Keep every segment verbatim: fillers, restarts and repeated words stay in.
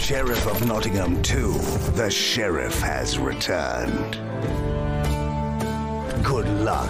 Sheriff of Nottingham two, the Sheriff has returned. Good luck.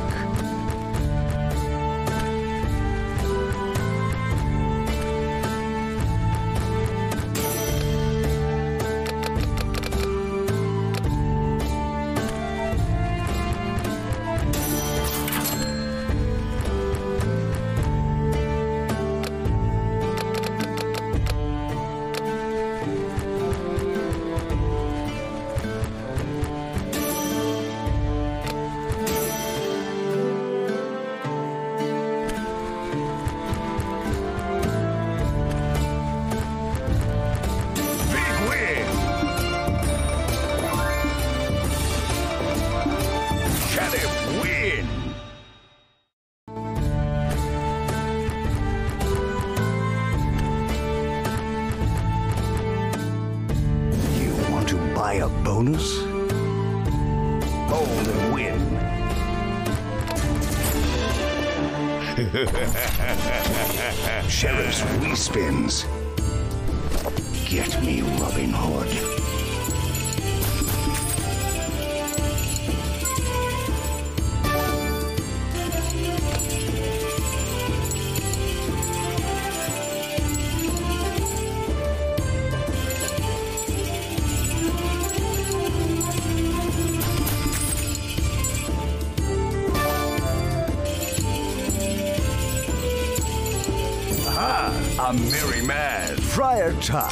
A bonus? Hold and win. Sheriff's ReSpins. Get me Robin Hood. A merry man, Friar Tuck.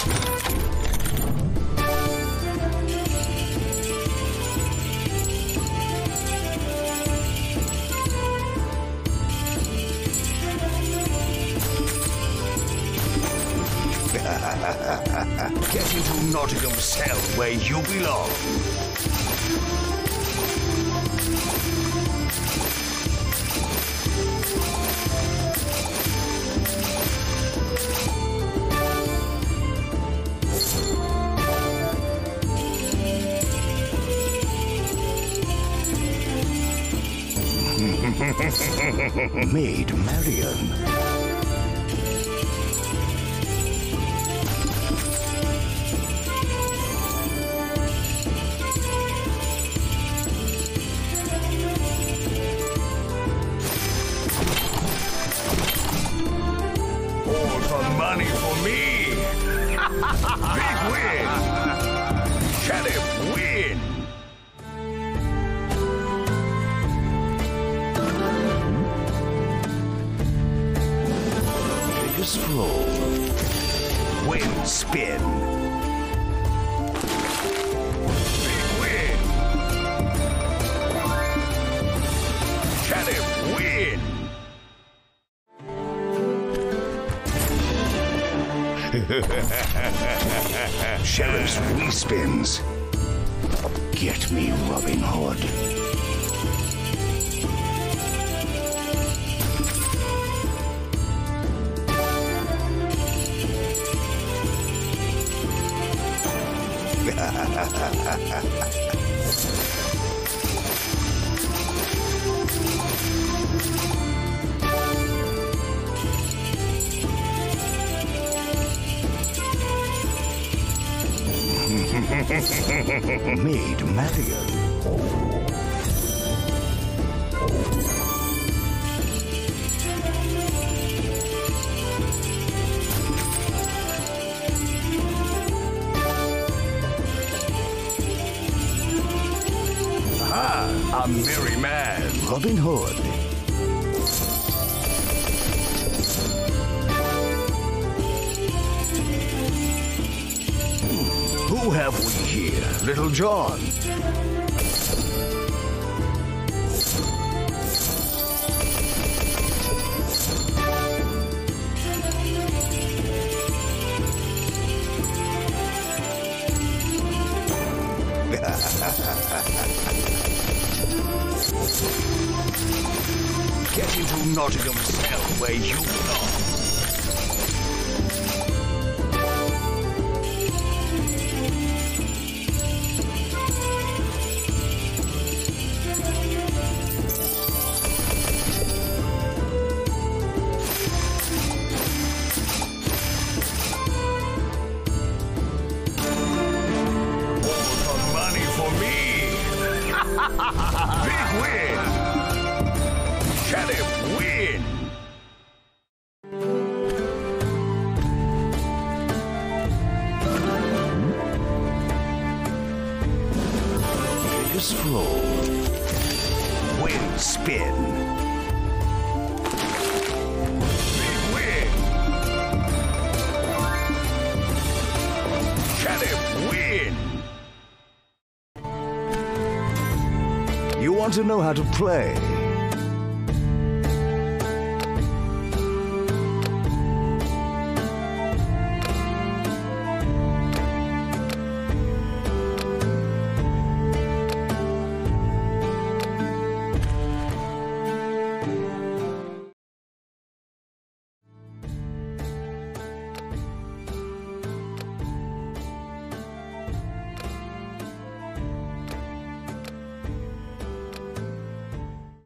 Get into Nottingham's cell where you belong. Maid Marian. All for money for me. Big win. Sheriff win. Roll. Win, spin. Big win. Sheriff win. Sheriff's ReSpins. Get me Robin Hood. Maid Marian. A merry man, Robin Hood. Who have we here? Little John. Get into Nottingham's cell where you belong. Big win! Sheriff win! Just roll. Win spin. Big win! Sheriff win! You want to know how to play?